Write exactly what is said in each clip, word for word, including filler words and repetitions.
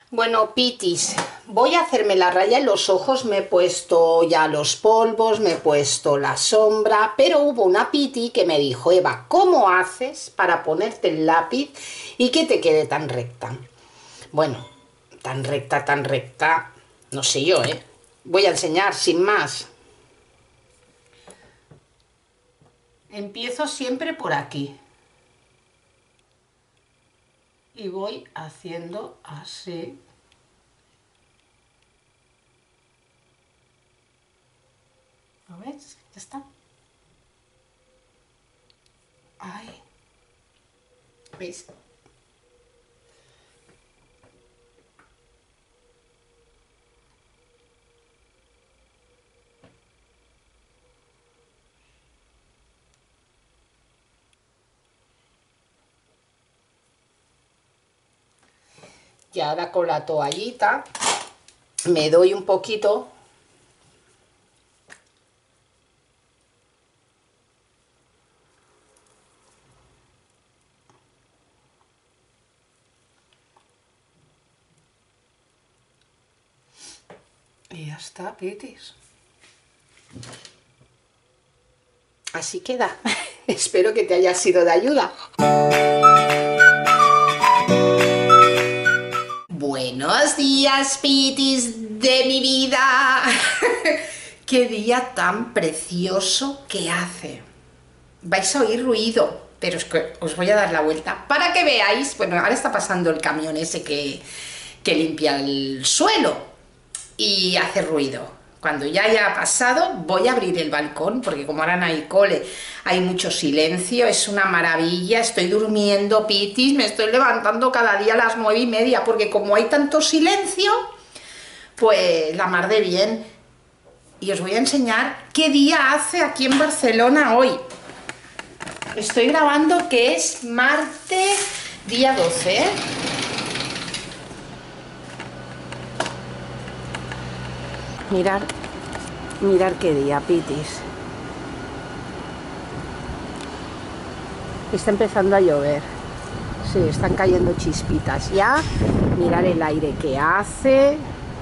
Bueno, Pitis, voy a hacerme la raya en los ojos, me he puesto ya los polvos, me he puesto la sombra, pero hubo una Piti que me dijo: Eva, ¿cómo haces para ponerte el lápiz y que te quede tan recta? Bueno, tan recta, tan recta, no sé yo, ¿eh? Voy a enseñar sin más. Empiezo siempre por aquí. Y voy haciendo así. ¿Lo ves? Ya está. Ay. ¿Veis? Y ahora con la toallita me doy un poquito y ya está, Pitis. Así queda. Espero que te haya sido de ayuda. Buenos días, Pitis de mi vida. Qué día tan precioso que hace. Vais a oír ruido, pero es que os voy a dar la vuelta para que veáis. Bueno, ahora está pasando el camión ese que, que limpia el suelo y hace ruido. Cuando ya haya pasado voy a abrir el balcón, porque como ahora no hay cole, hay mucho silencio, es una maravilla. Estoy durmiendo, Pitis, me estoy levantando cada día a las nueve y media, porque como hay tanto silencio, pues la mar de bien. Y os voy a enseñar qué día hace aquí en Barcelona hoy. Estoy grabando que es martes, día doce, ¿eh? Mirar, mirar qué día, Pitis. Está empezando a llover. Sí, están cayendo chispitas ya. Mirar el aire que hace.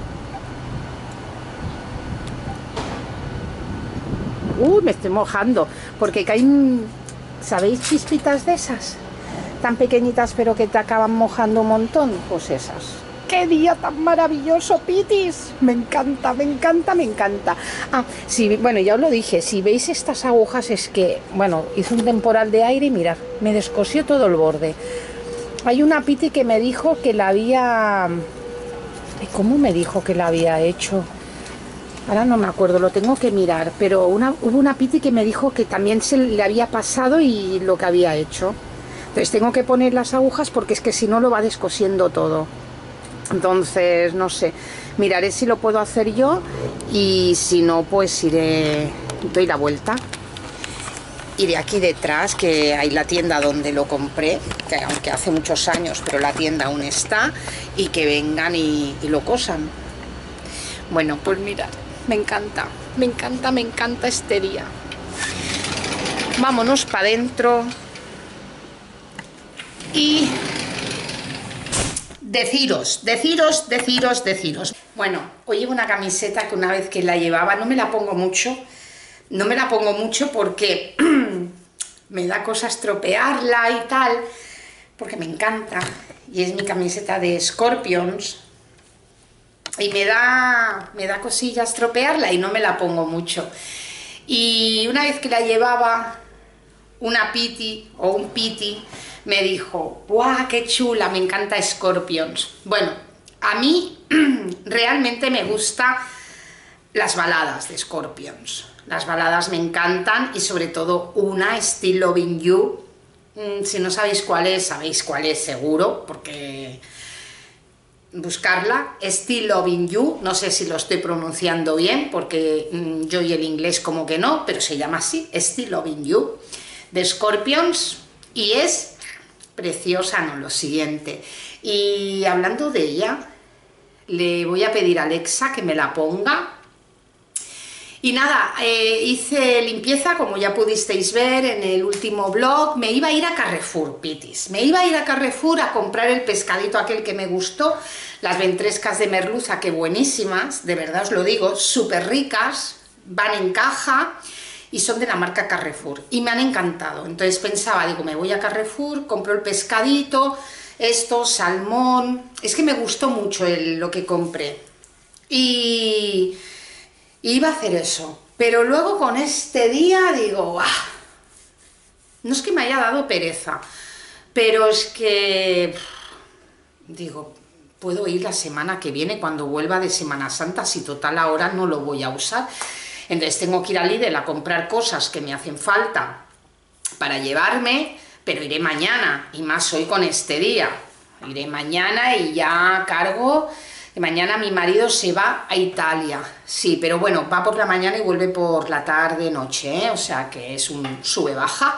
Uy, me estoy mojando. Porque caen, ¿sabéis chispitas de esas? Tan pequeñitas pero que te acaban mojando un montón. Pues esas. ¡Qué día tan maravilloso, Pitis! Me encanta, me encanta, me encanta. Ah, sí, bueno, ya os lo dije, si veis estas agujas es que, bueno, hizo un temporal de aire y mirad, me descosió todo el borde. Hay una Piti que me dijo que la había... ¿Cómo me dijo que la había hecho? Ahora no me acuerdo, lo tengo que mirar, pero una, hubo una Piti que me dijo que también se le había pasado y lo que había hecho. Entonces tengo que poner las agujas porque es que si no lo va descosiendo todo. Entonces, no sé, miraré si lo puedo hacer yo y si no, pues iré, doy la vuelta. Iré aquí detrás, que hay la tienda donde lo compré, que aunque hace muchos años, pero la tienda aún está, y que vengan y, y lo cosan. Bueno, pues mirad, me encanta, me encanta, me encanta este día. Vámonos para adentro y... Deciros, deciros, deciros, deciros. Bueno, hoy llevo una camiseta que una vez que la llevaba, no me la pongo mucho, no me la pongo mucho porque me da cosa estropearla y tal, porque me encanta, y es mi camiseta de Scorpions, y me da, me da cosilla estropearla y no me la pongo mucho. Y una vez que la llevaba, una Piti o un Piti me dijo: ¡guau, qué chula! Me encanta Scorpions. Bueno, a mí realmente me gustan las baladas de Scorpions. Las baladas me encantan, y sobre todo una, Still Loving You. Si no sabéis cuál es, sabéis cuál es seguro, porque buscarla, Still Loving You, no sé si lo estoy pronunciando bien, porque mmm, yo y el inglés como que no, pero se llama así, Still Loving You, de Scorpions, y es preciosa, no, lo siguiente. Y hablando de ella, le voy a pedir a Alexa que me la ponga Y nada, eh, hice limpieza, como ya pudisteis ver en el último vlog. Me iba a ir a Carrefour, pitis. Me iba a ir a Carrefour a comprar el pescadito aquel que me gustó, las ventrescas de merluza, que buenísimas, de verdad os lo digo, súper ricas, van en caja y son de la marca Carrefour y me han encantado. Entonces pensaba, digo, me voy a Carrefour, compro el pescadito, esto, salmón. Es que me gustó mucho el, lo que compré y... iba a hacer eso, pero luego con este día digo, ¡ah! No es que me haya dado pereza, pero es que, digo, puedo ir la semana que viene cuando vuelva de Semana Santa, si total ahora no lo voy a usar. Entonces tengo que ir a Lidl a comprar cosas que me hacen falta para llevarme, pero iré mañana, y más hoy con este día. Iré mañana y ya cargo... Mañana mi marido se va a Italia, sí, pero bueno, va por la mañana y vuelve por la tarde, noche, ¿eh? O sea que es un sube-baja.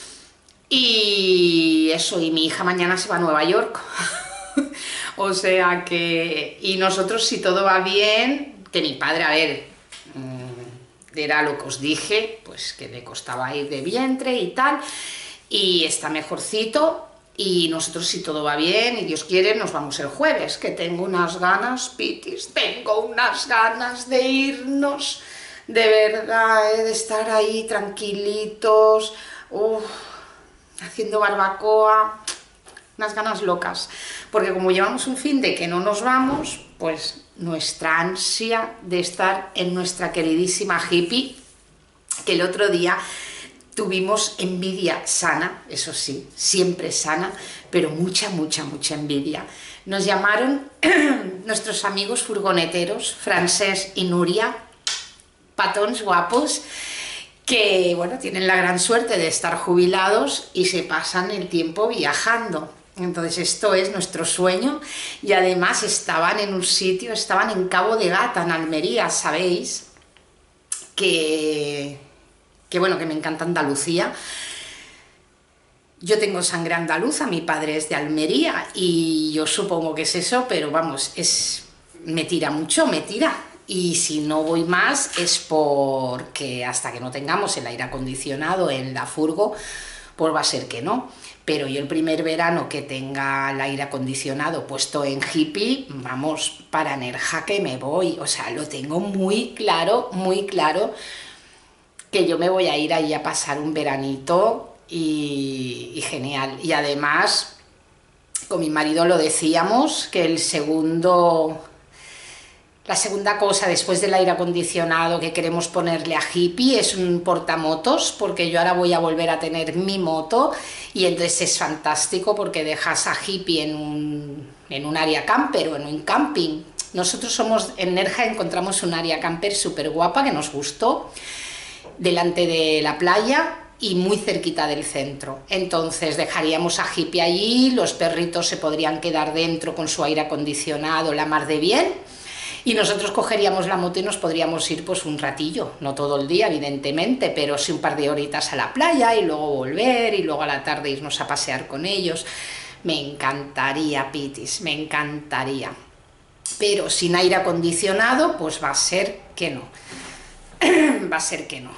Y eso, y mi hija mañana se va a Nueva York. O sea que... Y nosotros, si todo va bien, que mi padre, a ver, era lo que os dije, pues que le costaba ir de vientre y tal, y está mejorcito. Y nosotros, si todo va bien y Dios quiere, nos vamos el jueves, que tengo unas ganas, pitis, tengo unas ganas de irnos, de verdad, ¿eh? De estar ahí tranquilitos, uf, haciendo barbacoa, unas ganas locas, porque como llevamos un fin de que no nos vamos, pues nuestra ansia de estar en nuestra queridísima hippie, que el otro día... tuvimos envidia sana, eso sí, siempre sana, pero mucha, mucha, mucha envidia. Nos llamaron nuestros amigos furgoneteros, Francés y Nuria, patons guapos, que, bueno, tienen la gran suerte de estar jubilados y se pasan el tiempo viajando. Entonces esto es nuestro sueño, y además estaban en un sitio, estaban en Cabo de Gata, en Almería, ¿sabéis? Que... que bueno, que me encanta Andalucía. Yo tengo sangre andaluza, mi padre es de Almería y yo supongo que es eso, pero vamos, es, me tira mucho, me tira. Y si no voy más es porque hasta que no tengamos el aire acondicionado en la furgo, pues va a ser que no. Pero yo el primer verano que tenga el aire acondicionado puesto en hippie, vamos, para Nerja que me voy. O sea, lo tengo muy claro, muy claro, que yo me voy a ir ahí a pasar un veranito y, y genial. Y además, con mi marido lo decíamos, que el segundo, la segunda cosa después del aire acondicionado que queremos ponerle a hippie es un portamotos, porque yo ahora voy a volver a tener mi moto y entonces es fantástico porque dejas a hippie en un, en un área camper o en un camping. Nosotros somos, en Nerja encontramos un área camper súper guapa que nos gustó, delante de la playa y muy cerquita del centro. Entonces dejaríamos a hippie allí, los perritos se podrían quedar dentro con su aire acondicionado, la mar de bien, y nosotros cogeríamos la moto y nos podríamos ir pues un ratillo, no todo el día evidentemente, pero sí un par de horitas a la playa y luego volver y luego a la tarde irnos a pasear con ellos. Me encantaría, pitis, me encantaría, pero sin aire acondicionado pues va a ser que no. Va a ser que no.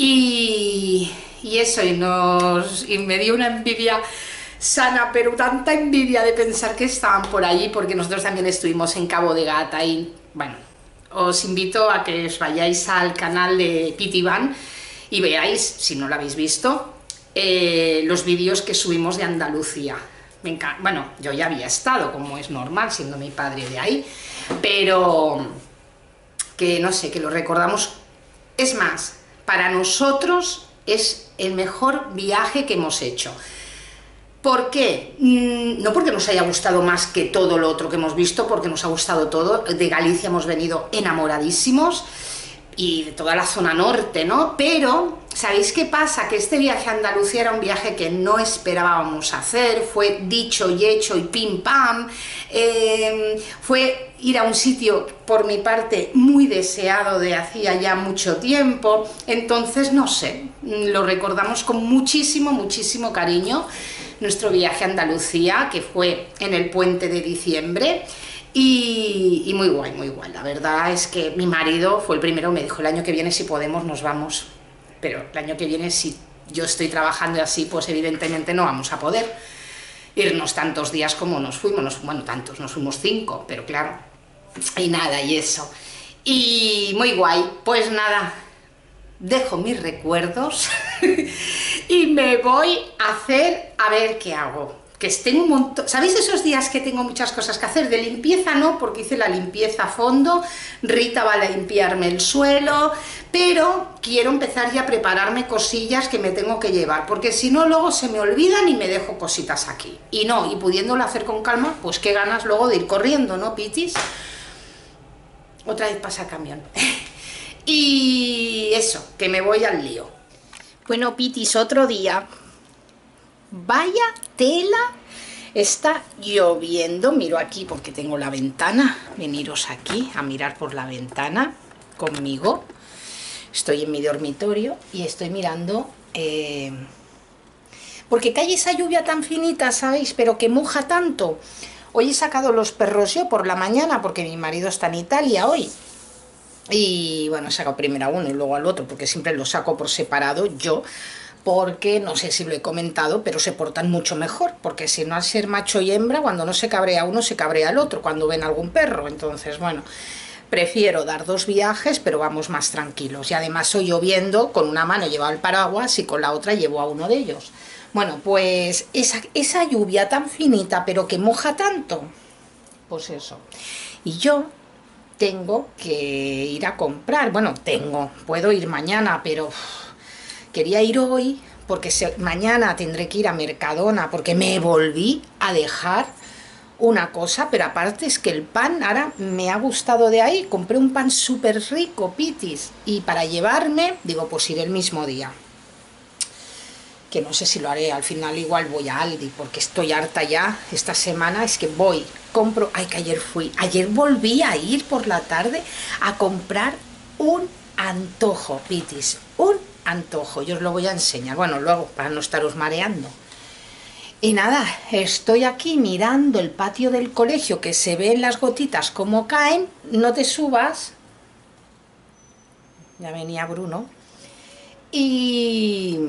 Y, y eso, y, nos, y me dio una envidia sana, pero tanta envidia de pensar que estaban por allí, porque nosotros también estuvimos en Cabo de Gata y, bueno, os invito a que os vayáis al canal de Piti Van y veáis, si no lo habéis visto, eh, los vídeos que subimos de Andalucía. Me encanta. Bueno, yo ya había estado, como es normal, siendo mi padre de ahí, pero que no sé, que lo recordamos. Es más, para nosotros es el mejor viaje que hemos hecho. ¿Por qué? No porque nos haya gustado más que todo lo otro que hemos visto, porque nos ha gustado todo. De Galicia hemos venido enamoradísimos y de toda la zona norte, ¿no? Pero, ¿sabéis qué pasa? Que este viaje a Andalucía era un viaje que no esperábamos hacer, fue dicho y hecho y pim pam, eh, fue ir a un sitio, por mi parte, muy deseado de hacía ya mucho tiempo. Entonces, no sé, lo recordamos con muchísimo, muchísimo cariño, nuestro viaje a Andalucía, que fue en el puente de diciembre, y, y muy guay, muy guay. La verdad es que mi marido fue el primero, me dijo el año que viene si podemos nos vamos, pero el año que viene si yo estoy trabajando así, pues evidentemente no vamos a poder irnos tantos días como nos fuimos, nos, bueno, tantos, nos fuimos cinco, pero claro, y nada, y eso. Y muy guay, pues nada, dejo mis recuerdos y me voy a hacer, a ver qué hago. Que tengo un montón, ¿sabéis esos días que tengo muchas cosas que hacer? De limpieza no, porque hice la limpieza a fondo, Rita va a limpiarme el suelo, pero quiero empezar ya a prepararme cosillas que me tengo que llevar, porque si no luego se me olvidan y me dejo cositas aquí. Y no, y pudiéndolo hacer con calma, pues qué ganas luego de ir corriendo, ¿no, Pitis? Otra vez pasa el camión. Y eso, que me voy al lío. Bueno, Pitis, otro día. Vaya tela, está lloviendo, miro aquí porque tengo la ventana, veniros aquí a mirar por la ventana conmigo, estoy en mi dormitorio y estoy mirando, eh, porque cae esa lluvia tan finita, ¿sabéis? Pero que moja tanto. Hoy he sacado los perros yo por la mañana porque mi marido está en Italia hoy. Y bueno, he sacado primero a uno y luego al otro porque siempre los saco por separado yo, porque no sé si lo he comentado, pero se portan mucho mejor, porque si no, al ser macho y hembra, cuando no se cabrea uno, se cabrea el otro, cuando ven algún perro. Entonces, bueno, prefiero dar dos viajes, pero vamos más tranquilos. Y además hoy lloviendo, con una mano llevo el paraguas y con la otra llevo a uno de ellos. Bueno, pues esa, esa lluvia tan finita, pero que moja tanto, pues eso. Y yo tengo que ir a comprar, bueno, tengo, puedo ir mañana, pero quería ir hoy porque se, mañana tendré que ir a Mercadona porque me volví a dejar una cosa, pero aparte es que el pan ahora me ha gustado de ahí, compré un pan súper rico, Pitis, y para llevarme, digo, pues iré el mismo día, que no sé si lo haré, al final igual voy a Aldi, porque estoy harta ya, esta semana es que voy, compro, ay que ayer fui, ayer volví a ir por la tarde a comprar un antojo, Pitis, un antojo, yo os lo voy a enseñar, bueno, luego para no estaros mareando. Y nada, estoy aquí mirando el patio del colegio, que se ven las gotitas como caen, no te subas, ya venía Bruno, y...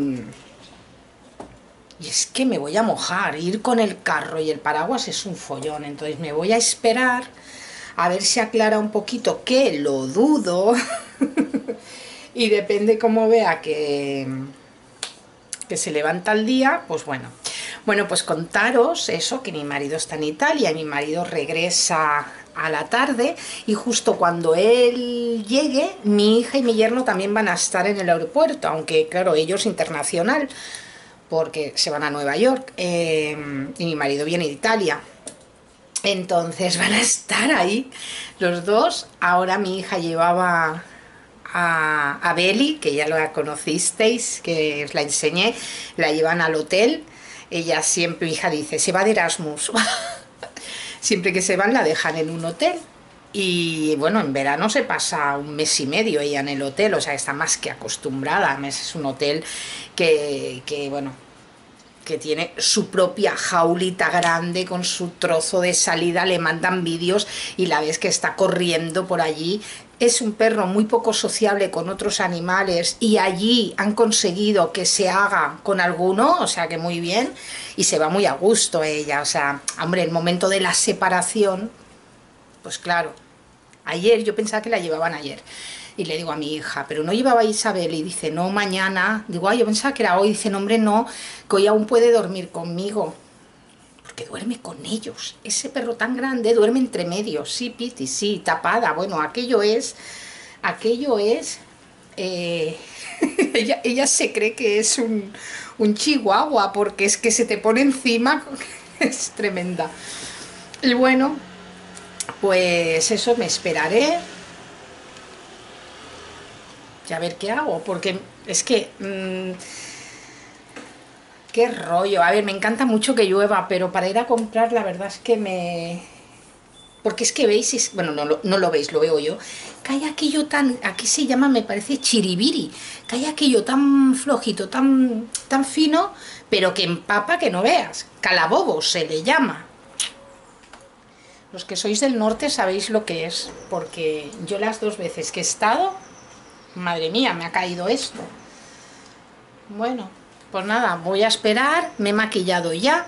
y es que me voy a mojar, ir con el carro y el paraguas es un follón, entonces me voy a esperar a ver si aclara un poquito, que lo dudo, y depende cómo vea que, que se levanta el día, pues bueno. Bueno, pues contaros eso, que mi marido está en Italia y mi marido regresa a la tarde y justo cuando él llegue, mi hija y mi yerno también van a estar en el aeropuerto, aunque claro, ellos internacional, porque se van a Nueva York, eh, y mi marido viene de Italia. Entonces van a estar ahí los dos. Ahora mi hija llevaba a, a Beli, que ya la conocisteis, que os la enseñé, la llevan al hotel. Ella siempre, mi hija dice, se va de Erasmus. Siempre que se van la dejan en un hotel. Y bueno, en verano se pasa un mes y medio ella en el hotel, o sea, está más que acostumbrada. Es un hotel que, que bueno, que tiene su propia jaulita grande con su trozo de salida, le mandan vídeos y la ves que está corriendo por allí. Es un perro muy poco sociable con otros animales y allí han conseguido que se haga con alguno, o sea que muy bien, y se va muy a gusto ella, o sea, hombre, el momento de la separación, pues claro, ayer, yo pensaba que la llevaban ayer, y le digo a mi hija, pero no llevaba a Isabel, y dice, no, mañana, digo, ay, yo pensaba que era hoy, dice, no, hombre, no, que hoy aún puede dormir conmigo, porque duerme con ellos, ese perro tan grande duerme entre medios, sí, Piti, sí, tapada, bueno, aquello es, aquello es, eh, ella, ella se cree que es un, un chihuahua, porque es que se te pone encima, es tremenda, y bueno, pues eso, me esperaré, y a ver qué hago, porque es que... Mmm, qué rollo, a ver, me encanta mucho que llueva, pero para ir a comprar la verdad es que me... Porque es que veis, bueno, no, no lo veis, lo veo yo, que hay aquello tan, aquí se llama, me parece chiribiri, que hay aquello tan flojito, tan, tan fino, pero que empapa que no veas, calabobo se le llama. Los que sois del norte sabéis lo que es, porque yo las dos veces que he estado, madre mía, me ha caído esto. Bueno, pues nada, voy a esperar, me he maquillado ya.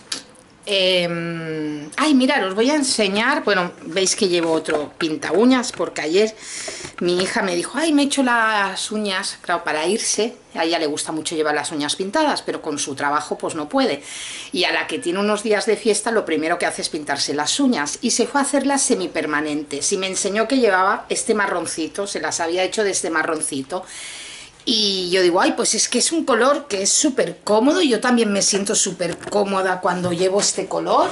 Eh, ay, mirad, os voy a enseñar. Bueno, veis que llevo otro pinta uñas, porque ayer mi hija me dijo, ay, me he hecho las uñas, claro, para irse. A ella le gusta mucho llevar las uñas pintadas, pero con su trabajo pues no puede. Y a la que tiene unos días de fiesta, lo primero que hace es pintarse las uñas. Y se fue a hacerlas semipermanentes. Y me enseñó que llevaba este marroncito, se las había hecho de este marroncito. Y yo digo, ay, pues es que es un color que es súper cómodo. Yo también me siento súper cómoda cuando llevo este color.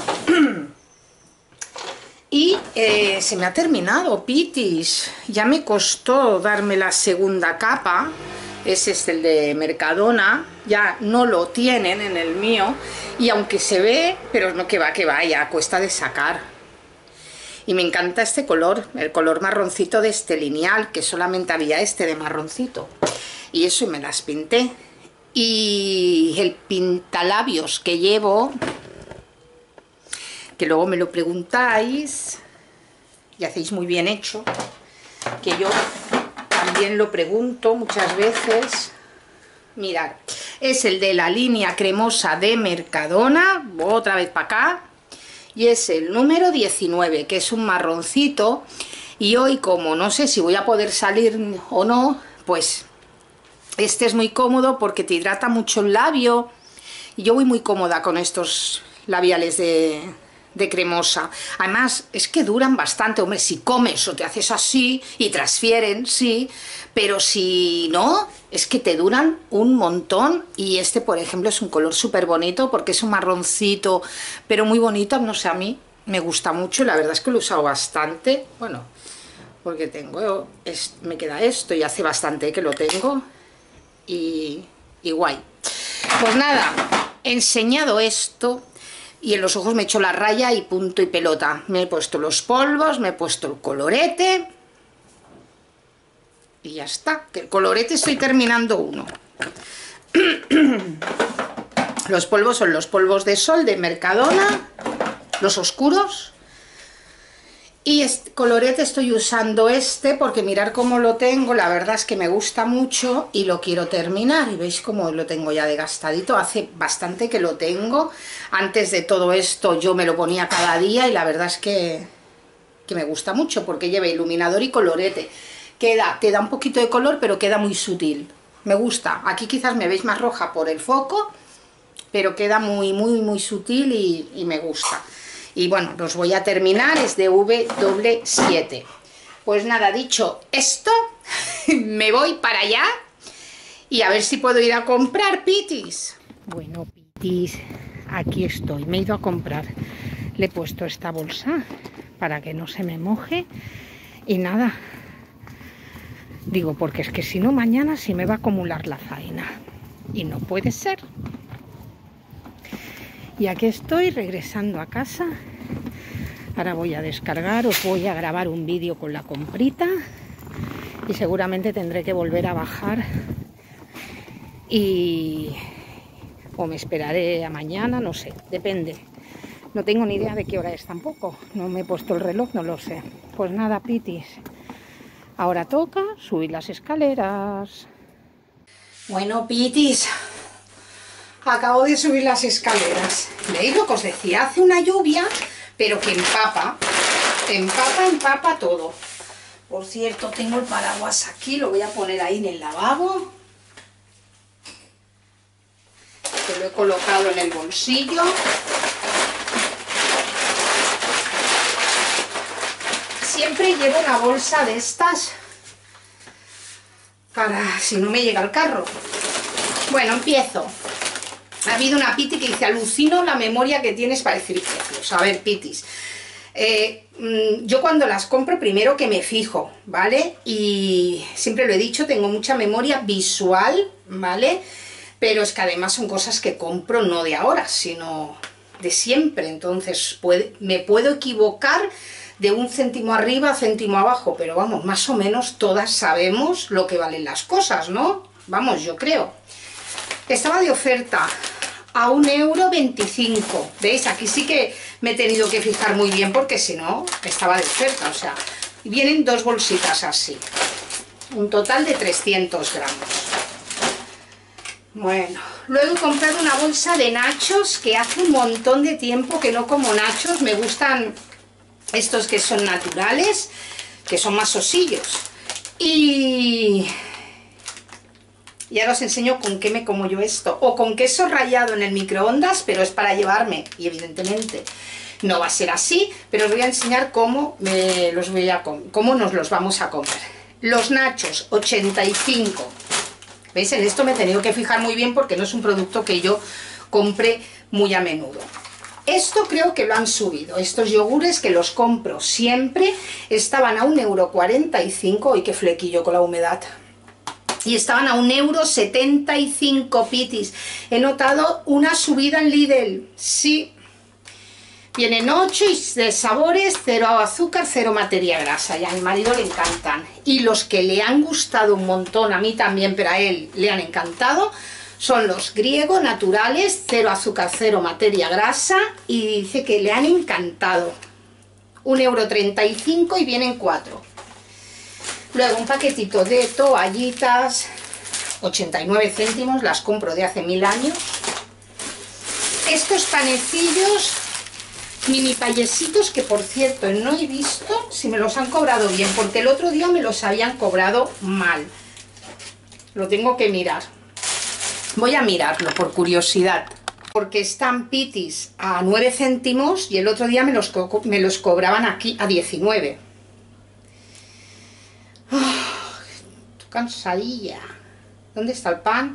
Y eh, se me ha terminado, pitis. Ya me costó darme la segunda capa. Es este, el de Mercadona. Ya no lo tienen en el mío. Y aunque se ve, pero no que va, que va, ya cuesta de sacar. Y me encanta este color, el color marroncito de este lineal, que solamente había este de marroncito. Y eso, y me las pinté. Y el pintalabios que llevo, que luego me lo preguntáis, y hacéis muy bien hecho, que yo también lo pregunto muchas veces. Mirad, es el de la línea cremosa de Mercadona, otra vez para acá, y es el número diecinueve, que es un marroncito. Y hoy, como no sé si voy a poder salir o no, pues este es muy cómodo porque te hidrata mucho el labio. Y yo voy muy cómoda con estos labiales de, de cremosa. Además, es que duran bastante. Hombre, si comes o te haces así y transfieren, sí. Pero si no, es que te duran un montón. Y este, por ejemplo, es un color súper bonito porque es un marroncito, pero muy bonito. No sé, a mí me gusta mucho. La verdad es que lo he usado bastante. Bueno, porque tengo, es, me queda esto y hace bastante que lo tengo. Y, y guay. Pues nada, he enseñado esto y en los ojos me he hecho la raya y punto y pelota. Me he puesto los polvos, me he puesto el colorete y ya está. Que el colorete estoy terminando uno. Los polvos son los polvos de sol de Mercadona, los oscuros. Y este colorete estoy usando este porque mirar cómo lo tengo, la verdad es que me gusta mucho y lo quiero terminar. Y veis cómo lo tengo ya desgastadito, hace bastante que lo tengo. Antes de todo esto yo me lo ponía cada día y la verdad es que, que me gusta mucho porque lleva iluminador y colorete. Queda, te da un poquito de color pero queda muy sutil. Me gusta. Aquí quizás me veis más roja por el foco, pero queda muy, muy, muy sutil y, y me gusta. Y bueno, los voy a terminar, es de W siete. Pues nada, dicho esto, me voy para allá y a ver si puedo ir a comprar, pitis. Bueno, pitis, aquí estoy, me he ido a comprar. Le he puesto esta bolsa para que no se me moje y nada. Digo, porque es que si no mañana se me va a acumular la faena y no puede ser. Y aquí estoy regresando a casa. Ahora voy a descargar, os voy a grabar un vídeo con la comprita y seguramente tendré que volver a bajar y o me esperaré a mañana, no sé, depende. No tengo ni idea de qué hora es tampoco, no me he puesto el reloj, no lo sé. Pues nada, pitis, ahora toca subir las escaleras. Bueno, pitis, acabo de subir las escaleras. ¿Veis lo que os decía? Hace una lluvia, pero que empapa, empapa, empapa todo. Por cierto, tengo el paraguas aquí, lo voy a poner ahí en el lavabo. Que lo he colocado en el bolsillo. Siempre llevo una bolsa de estas para si no me llega el carro. Bueno, empiezo. Ha habido una piti que dice, alucino la memoria que tienes para decir precios. A ver, pitis. Eh, yo cuando las compro, primero que me fijo, ¿vale? Y siempre lo he dicho, tengo mucha memoria visual, ¿vale? Pero es que además son cosas que compro no de ahora, sino de siempre. Entonces puede, me puedo equivocar de un céntimo arriba, céntimo abajo, pero vamos, más o menos todas sabemos lo que valen las cosas, ¿no? Vamos, yo creo. Estaba de oferta a un euro veinticinco. ¿Veis? Aquí sí que me he tenido que fijar muy bien porque si no, estaba de oferta, o sea, vienen dos bolsitas así, un total de trescientos gramos. Bueno, luego he comprado una bolsa de nachos, que hace un montón de tiempo que no como nachos, me gustan estos que son naturales, que son más osillos. Y... y ahora os enseño con qué me como yo esto, o con queso rallado en el microondas, pero es para llevarme, y evidentemente no va a ser así, pero os voy a enseñar cómo, me los voy a cómo nos los vamos a comer. Los nachos, ochenta y cinco. ¿Veis? En esto me he tenido que fijar muy bien porque no es un producto que yo compre muy a menudo. Esto creo que lo han subido. Estos yogures que los compro siempre estaban a un euro cuarenta y cinco. ¡Ay, qué flequillo con la humedad! Y estaban a un euro setenta y cinco, pitis. He notado una subida en Lidl. Sí. Vienen ocho de sabores, cero azúcar, cero materia grasa, y a mi marido le encantan. Y los que le han gustado un montón, a mí también, pero a él le han encantado, son los griego naturales, cero azúcar, cero materia grasa, y dice que le han encantado. un euro treinta y cinco y vienen cuatro. Luego un paquetito de toallitas, ochenta y nueve céntimos, las compro de hace mil años. Estos panecillos... mini payesitos que, por cierto, no he visto si me los han cobrado bien, porque el otro día me los habían cobrado mal. Lo tengo que mirar. Voy a mirarlo por curiosidad, porque están, pitis, a nueve céntimos y el otro día me los, co me los cobraban aquí a diecinueve. Oh, cansadilla. ¿Dónde está el pan?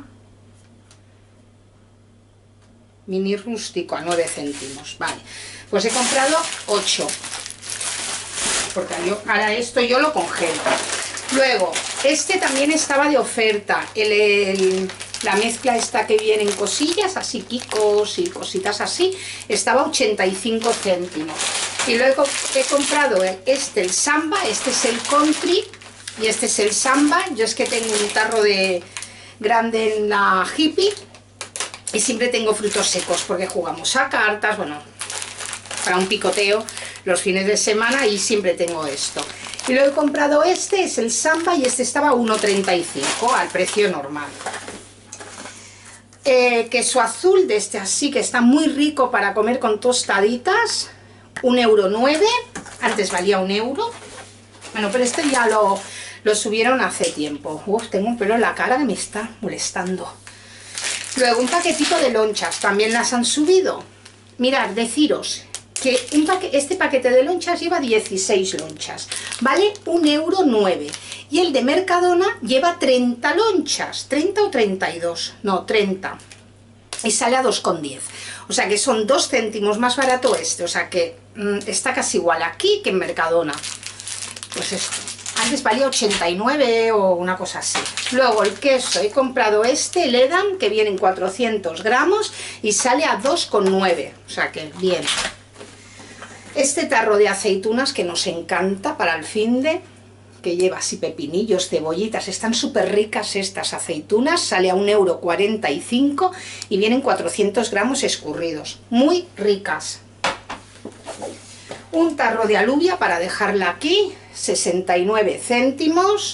Mini rústico a nueve céntimos, vale. Pues he comprado ocho, porque yo, ahora esto yo lo congelo. Luego, este también estaba de oferta, el, el, la mezcla esta que vienen cosillas, así quicos y cositas así, estaba a ochenta y cinco céntimos. Y luego he comprado este, el samba, este es el country y este es el samba. Yo es que tengo un tarro de grande en la hippie y siempre tengo frutos secos porque jugamos a cartas, bueno, para un picoteo los fines de semana, y siempre tengo esto. Y luego he comprado este, es el samba, y este estaba a uno treinta y cinco al precio normal. Eh, queso azul de este así, que está muy rico para comer con tostaditas, un euro nueve, antes valía un euro. Bueno, pero este ya lo, lo subieron hace tiempo. Uf, tengo un pelo en la cara que me está molestando. Luego un paquetito de lonchas, también las han subido. Mirad, deciros que un paque este paquete de lonchas lleva dieciséis lonchas, vale un euro nueve, y el de Mercadona lleva treinta lonchas, treinta o treinta y dos, no, treinta, y sale a dos con diez, o sea que son dos céntimos más barato este, o sea que mmm, está casi igual aquí que en Mercadona. Pues esto, antes valía ochenta y nueve o una cosa así. Luego el queso, he comprado este, el Edam, que viene en cuatrocientos gramos y sale a dos con nueve, o sea que bien. Este tarro de aceitunas que nos encanta para el finde, que lleva así pepinillos, cebollitas, están súper ricas estas aceitunas, sale a un euro cuarenta y cinco y vienen cuatrocientos gramos escurridos, muy ricas. Un tarro de alubia para dejarla aquí, sesenta y nueve céntimos.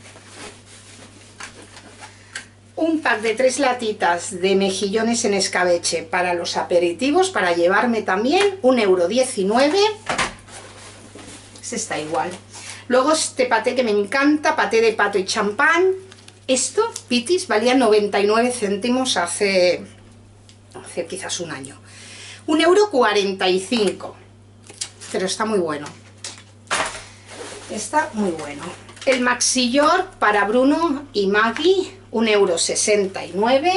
Un pack de tres latitas de mejillones en escabeche para los aperitivos, para llevarme también, un euro diecinueve. Este está igual. Luego este paté que me encanta, paté de pato y champán. Esto, pitis, valía noventa y nueve céntimos hace, hace quizás un año. un euro cuarenta y cinco. Pero está muy bueno. Está muy bueno. El Maxi York para Bruno y Maggie, un euro sesenta y nueve.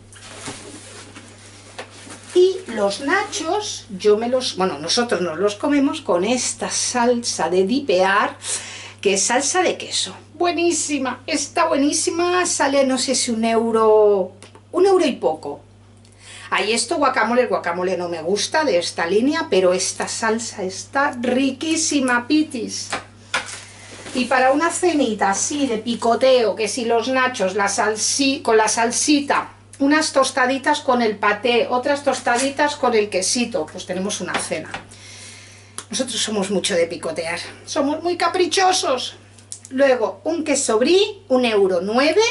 Y los nachos, yo me los, bueno, nosotros nos los comemos con esta salsa de dipear, que es salsa de queso. Buenísima, está buenísima, sale no sé si un euro, un euro y poco. Ahí esto guacamole, el guacamole no me gusta de esta línea, pero esta salsa está riquísima, pitis. Y para una cenita así de picoteo, que si los nachos la salsi, con la salsita unas tostaditas con el paté, otras tostaditas con el quesito, pues tenemos una cena. Nosotros somos mucho de picotear, somos muy caprichosos. Luego, un queso brie, un euro nueve.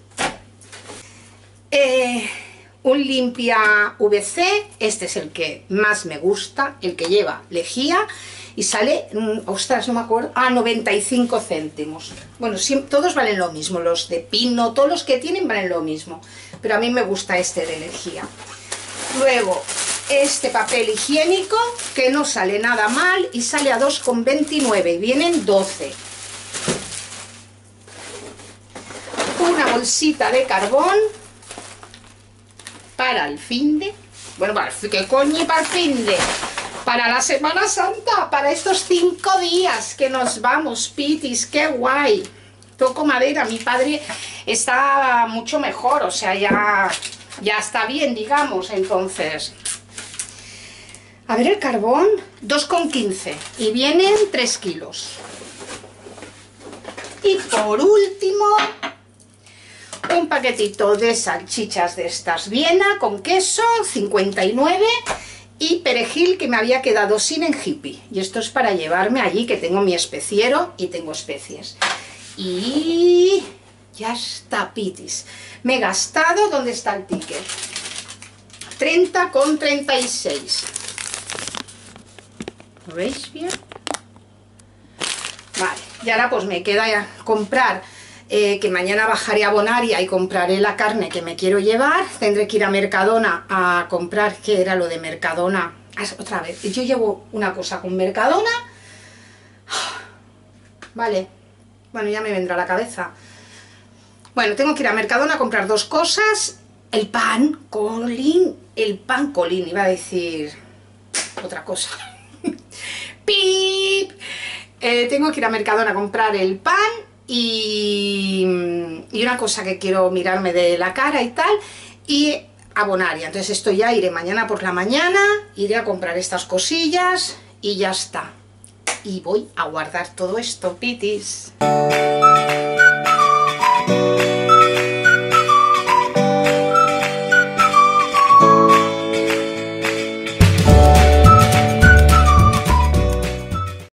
Eh, un limpia V C, este es el que más me gusta, el que lleva lejía, y sale, mmm, ostras, no me acuerdo, a noventa y cinco céntimos. Bueno, siempre, todos valen lo mismo, los de pino, todos los que tienen valen lo mismo, pero a mí me gusta este de lejía. Luego, este papel higiénico, que no sale nada mal, y sale a dos con veintinueve, y vienen doce. Una bolsita de carbón, para el fin de... Bueno, para el, ¿qué coño para el fin de? Para la Semana Santa, para estos cinco días que nos vamos, pitis, qué guay. Toco madera, mi padre está mucho mejor, o sea, ya, ya está bien, digamos, entonces... A ver el carbón, dos con quince, y vienen tres kilos. Y por último... un paquetito de salchichas de estas Viena con queso, cincuenta y nueve, y perejil que me había quedado sin en Hippie. Y esto es para llevarme allí, que tengo mi especiero y tengo especies. Y ya está, pitis. Me he gastado, ¿dónde está el ticket? treinta con treinta y seis. ¿Lo veis bien? Vale, y ahora pues me queda ya comprar... Eh, que mañana bajaré a Bonaria y compraré la carne que me quiero llevar. Tendré que ir a Mercadona a comprar, ¿qué era lo de Mercadona? Ah, otra vez, yo llevo una cosa con Mercadona. Vale, bueno, ya me vendrá a la cabeza. Bueno, tengo que ir a Mercadona a comprar dos cosas. El pan, colín, el pan colín, iba a decir otra cosa. ¡Pip! Eh, tengo que ir a Mercadona a comprar el pan. Y, y una cosa que quiero mirarme de la cara y tal, y a Bonaria. Entonces esto ya iré mañana por la mañana, iré a comprar estas cosillas y ya está. Y voy a guardar todo esto, pitis.